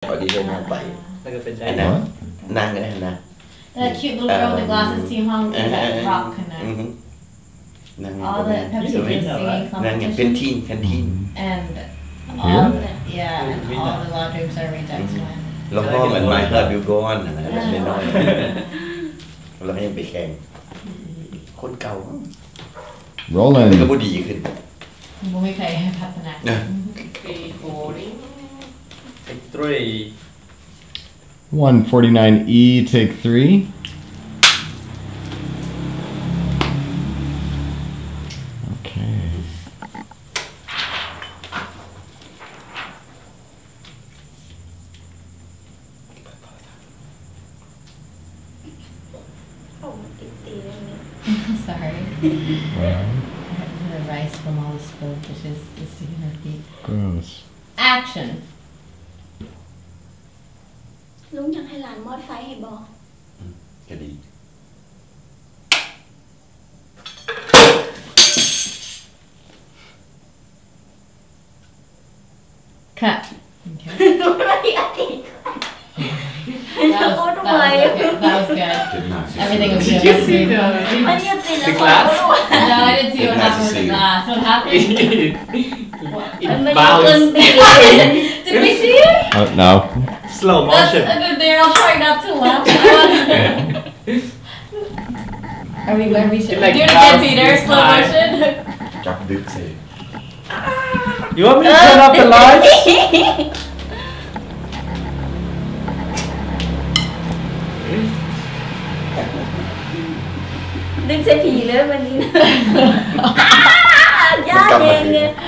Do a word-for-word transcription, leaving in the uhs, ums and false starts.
พอดีเลยนอนไปแล้วก็เป็นได้อันนั้นนั่งกันนะ That cute little girl with the glasses, see Hong with that rock kind of. All the Pepsi Kids singing นั่งอย่างเป็น competition. ทีนแคนทีน And all the, yeah, and all the laundry serving decks went. แล้วห้องเหมือน My Heart Will Go On นะแบบน้อยๆเราไม่ยังไปแข่งคนเก่า Rolling. ก็บ่ดีขึ้นบ่มีใครพัฒนา Recording. Take three. one forty-nine E, take three. Okay. Sorry. The rice from all the spilled dishes is sticking her feet. Gross. Action. ลุงอยากให้หลานมอดไฟให้บอกก็ดี Cut. Okay. อะไรอ่ะดิ That was, that was okay. That was good. Everything was good. Did you see the- อันนี้ติดแล้ว The glass? No, I didn't see what happened with the glass. What happened? It มันไม่ได้เกิน bounced. ปี Did we see it? Oh, no. Slow That's, motion. and then they're all trying not to laugh. Are we where we should Like do it mouse again, Peter? this Slow time. motion. จับดึกสิ You want me to turn off the lights? ดึงใส่ผีเลยวันนี้ ย่าเองไง